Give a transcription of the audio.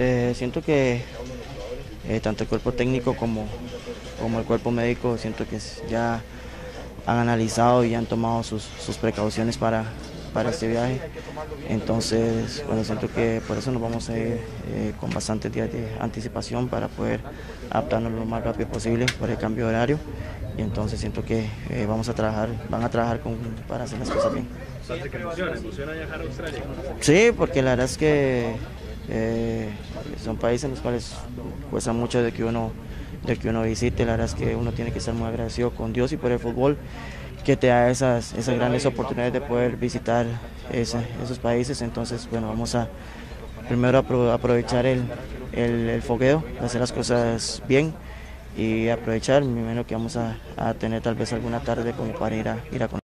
Siento que tanto el cuerpo técnico como el cuerpo médico, siento que ya han analizado y han tomado sus precauciones para este viaje. Entonces, bueno, siento que por eso nos vamos a ir con bastantes días de anticipación para poder adaptarnos lo más rápido posible por el cambio de horario. Y entonces siento que van a trabajar para hacer las cosas bien. ¿Emociona viajar a Australia? Sí, porque la verdad es que son países en los cuales cuesta mucho de que uno visite. La verdad es que uno tiene que estar muy agradecido con Dios y por el fútbol que te da esas grandes oportunidades de poder visitar esos países. Entonces, bueno, vamos a primero aprovechar el fogueo, hacer las cosas bien y aprovechar, me imagino que vamos a tener tal vez alguna tarde como para ir a conocer.